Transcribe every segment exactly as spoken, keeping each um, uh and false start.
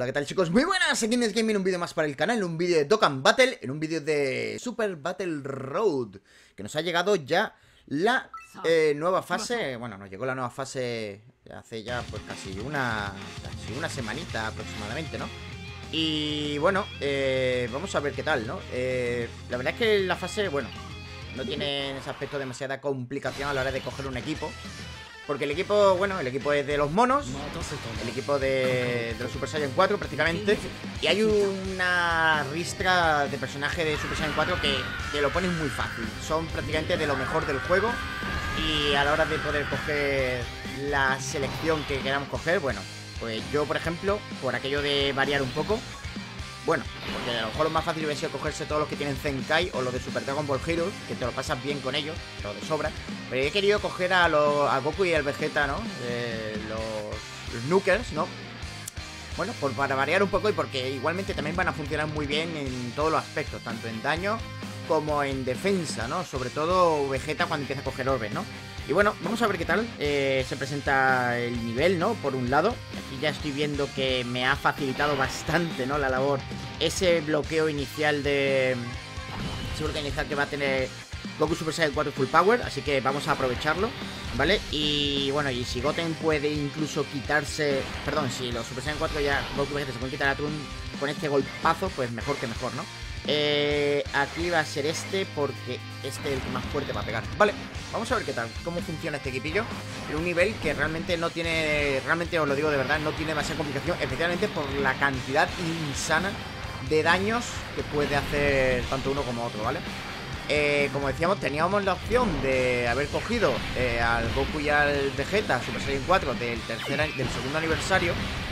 ¿qué tal, chicos? Muy buenas, aquí en Nes Gaming, un vídeo más para el canal, un vídeo de Dokkan Battle, en un vídeo de Super Battle Road, que nos ha llegado ya la eh, nueva fase. Bueno, nos llegó la nueva fase hace ya pues casi una, casi una semanita aproximadamente, ¿no? Y bueno, eh, vamos a ver qué tal, ¿no? Eh, la verdad es que la fase, bueno, no tiene en ese aspecto demasiada complicación a la hora de coger un equipo. Porque el equipo, bueno, el equipo es de los monos, el equipo de, de los Super Saiyan cuatro prácticamente. Y hay una ristra de personajes de Super Saiyan cuatro que te lo ponen muy fácil. Son prácticamente de lo mejor del juego. Y a la hora de poder coger la selección que queramos coger, bueno, pues yo, por ejemplo, por aquello de variar un poco, bueno, porque a lo mejor lo más fácil hubiera sido cogerse todos los que tienen Zenkai o los de Super Dragon Ball Heroes, que te lo pasas bien con ellos, lo de sobra. Pero he querido coger a, los, a Goku y al Vegeta, ¿no? Eh, los, los Nookers, ¿no? Bueno, por, para variar un poco y porque igualmente también van a funcionar muy bien en todos los aspectos, tanto en daño como en defensa, ¿no? Sobre todo Vegeta cuando empieza a coger orbes, ¿no? Y bueno, vamos a ver qué tal eh, se presenta el nivel, ¿no? Por un lado, aquí ya estoy viendo que me ha facilitado bastante, ¿no? La labor, ese bloqueo inicial de... Ese bloqueo inicial que va a tener Goku Super Saiyan cuatro Full Power, así que vamos a aprovecharlo, ¿vale? Y bueno, y si Goten puede incluso quitarse... Perdón, si los Super Saiyan cuatro ya Goku y Vegeta se pueden quitar a Trunks con este golpazo, pues mejor que mejor, ¿no? Eh, aquí va a ser este porque este es el que más fuerte va a pegar. Vale, vamos a ver qué tal, cómo funciona este equipillo en un nivel que realmente no tiene, realmente os lo digo de verdad, no tiene demasiada complicación, especialmente por la cantidad insana de daños que puede hacer tanto uno como otro, ¿vale? Eh, como decíamos, teníamos la opción de haber cogido eh, al Goku y al Vegeta Super Saiyan cuatro del, tercer, del segundo aniversario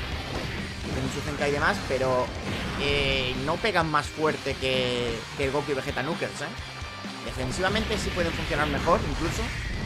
en su Zenkai y demás, pero eh, no pegan más fuerte que, que el Goku y Vegeta Nookers, ¿eh? Defensivamente sí pueden funcionar mejor, incluso,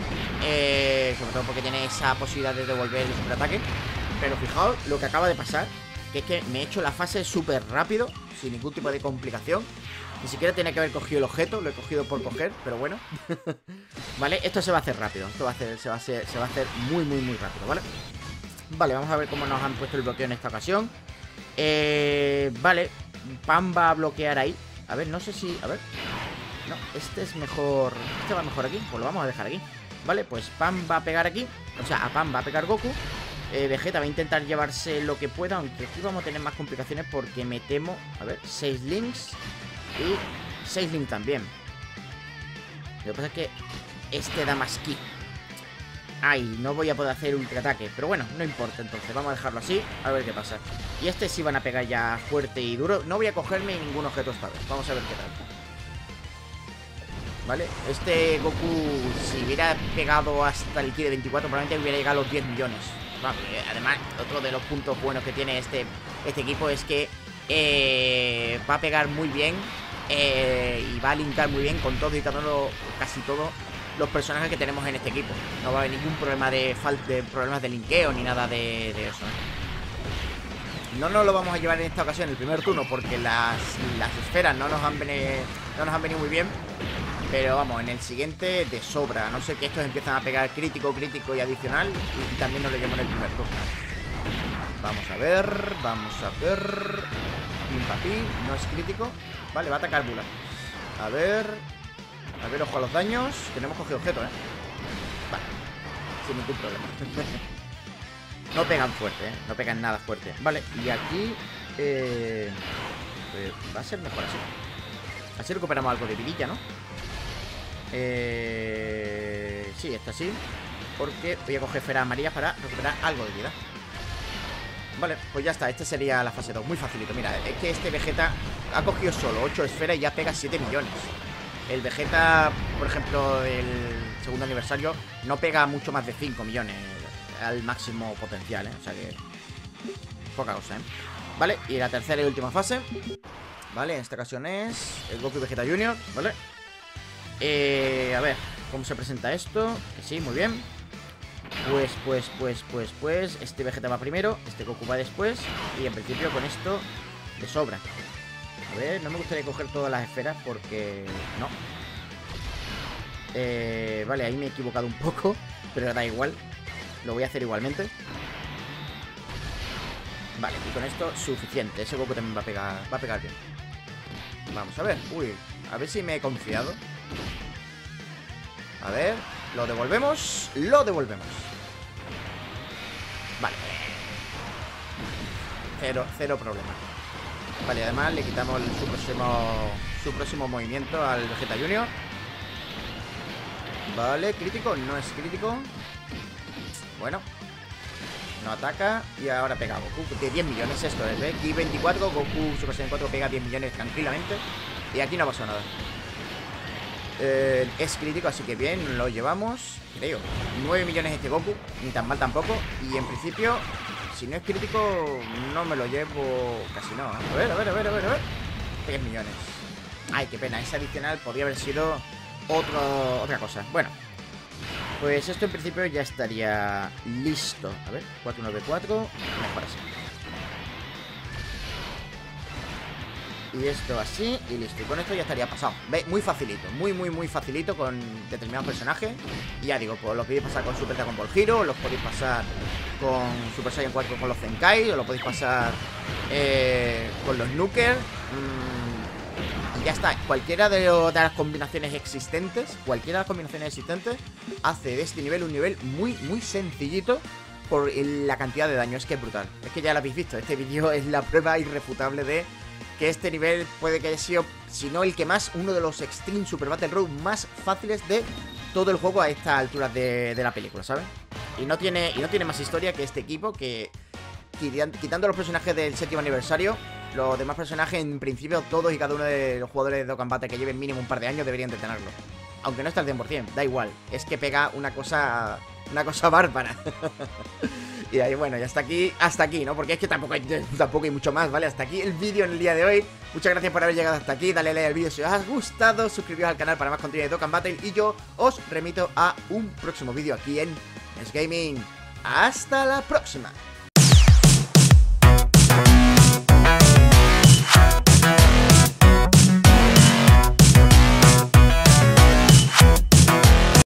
eh, sobre todo porque tiene esa posibilidad de devolver el superataque. Pero fijaos lo que acaba de pasar, que es que me he hecho la fase súper rápido, sin ningún tipo de complicación. Ni siquiera tenía que haber cogido el objeto, lo he cogido por coger, pero bueno. Vale, esto se va a hacer rápido, esto va a hacer, se, va a hacer, se va a hacer muy, muy, muy rápido, ¿vale? Vale, vamos a ver cómo nos han puesto el bloqueo en esta ocasión. Eh, vale, Pan va a bloquear ahí. A ver, no sé si... A ver. No, este es mejor... Este va mejor aquí, pues lo vamos a dejar aquí. Vale, pues Pan va a pegar aquí. O sea, a Pan va a pegar Goku. eh, Vegeta va a intentar llevarse lo que pueda, aunque aquí vamos a tener más complicaciones porque me temo... A ver, seis links y seis links también. Lo que pasa es que este da más ki. Ay, no voy a poder hacer ultraataque. Pero bueno, no importa, entonces vamos a dejarlo así. A ver qué pasa. Y este sí van a pegar ya fuerte y duro. No voy a cogerme ningún objeto esta vez. Vamos a ver qué tal. Vale, este Goku, si hubiera pegado hasta el ki de veinticuatro, probablemente hubiera llegado a los diez millones. Vale, además, otro de los puntos buenos que tiene este, este equipo es que eh, va a pegar muy bien eh, y va a linkar muy bien con todo y todo, casi todo los personajes que tenemos en este equipo. No va a haber ningún problema de falta de problemas de linkeo ni nada de, de eso, ¿eh? No nos lo vamos a llevar en esta ocasión, el primer turno, porque las, las esferas no nos, han venido, no nos han venido muy bien. Pero vamos, en el siguiente de sobra. A no ser que estos empiezan a pegar crítico, crítico y adicional, y, y también nos lo llevamos en el primer turno. Vamos a ver, vamos a ver. Pim papi, no es crítico. Vale, va a atacar Bula. A ver... A ver, ojo a los daños. Que no hemos cogido objeto, ¿eh? Vale, sin ningún problema. No pegan fuerte, ¿eh? No pegan nada fuerte. Vale, y aquí eh... pues va a ser mejor así. Así recuperamos algo de vidilla, ¿no? Eh... Sí, está así. Porque voy a coger esferas amarillas para recuperar algo de vida. Vale, pues ya está, este sería la fase dos. Muy facilito, mira, es que este Vegeta ha cogido solo ocho esferas y ya pega siete millones. El Vegeta, por ejemplo, el segundo aniversario, no pega mucho más de cinco millones al máximo potencial, ¿eh? O sea que... poca cosa, ¿eh? Vale, y la tercera y última fase. Vale, en esta ocasión es el Goku y Vegeta Junior, ¿vale? Eh, a ver, ¿cómo se presenta esto? Que sí, muy bien. Pues, pues, pues, pues, pues este Vegeta va primero, este Goku va después. Y en principio con esto de sobra. A ver, no me gustaría coger todas las esferas porque... no. Eh, vale, ahí me he equivocado un poco, pero da igual. Lo voy a hacer igualmente. Vale, y con esto suficiente. Ese Goku también va a pegar, va a pegar bien. Vamos a ver. Uy, a ver si me he confiado. A ver, lo devolvemos. Lo devolvemos. Vale. Cero, cero problema. Vale, además le quitamos su próximo, su próximo movimiento al Vegeta Junior. Vale, crítico, no es crítico. Bueno, no ataca. Y ahora pega a Goku de diez millones. Esto es, ¿eh? Ki veinticuatro, Goku Super Saiyan cuatro pega diez millones tranquilamente. Y aquí no pasó nada. eh, Es crítico, así que bien, lo llevamos. Creo, nueve millones este Goku. Ni tan mal tampoco. Y en principio, si no es crítico, no me lo llevo. Casi no, ¿eh? A ver, a ver, a ver, a ver, a ver. tres millones. Ay, qué pena, ese adicional podría haber sido otro, otra cosa. Bueno, pues esto en principio ya estaría listo. A ver, cuatro nueve cuatro. Mejor así. Y esto así, y listo. Y con esto ya estaría pasado. ¿Veis? Muy facilito, muy, muy, muy facilito con determinados personajes. Y ya digo, pues lo podéis pasar con Super Dragon Ball Hero, los podéis pasar con Super Saiyan cuatro con los Zenkai, o lo podéis pasar eh, con los Nuker. Mm, y ya está. Cualquiera de, de las combinaciones existentes, cualquiera de las combinaciones existentes hace de este nivel un nivel muy, muy sencillito por la cantidad de daño. Es que es brutal. Es que ya lo habéis visto. Este vídeo es la prueba irrefutable de que este nivel puede que haya sido, si no el que más, uno de los Extreme Super Battle Road más fáciles de todo el juego a estas alturas de, de la película, ¿sabes? Y no tiene y no tiene más historia que este equipo, que quitando los personajes del séptimo aniversario, los demás personajes, en principio, todos y cada uno de los jugadores de Dokkan Battle que lleven mínimo un par de años deberían de tenerlo. Aunque no está al cien por cien, da igual. Es que pega una cosa, una cosa bárbara. Y ahí, bueno, y hasta aquí, hasta aquí, ¿no? Porque es que tampoco hay, tampoco hay mucho más, ¿vale? Hasta aquí el vídeo en el día de hoy. Muchas gracias por haber llegado hasta aquí. Dale like al vídeo si os ha gustado. Suscribiros al canal para más contenido de Dokkan Battle. Y yo os remito a un próximo vídeo aquí en Nes Gaming. ¡Hasta la próxima!